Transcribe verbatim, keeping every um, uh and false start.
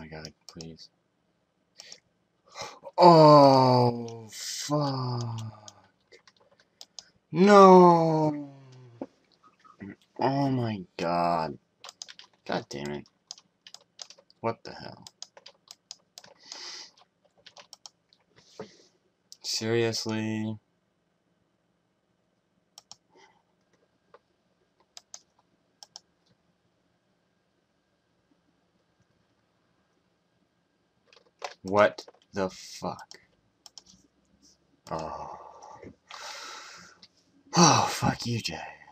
my god, please. Oh, fuck. No. Oh my god. God damn it. What the hell? Seriously? What the fuck? Oh. Oh, fuck you, Jay.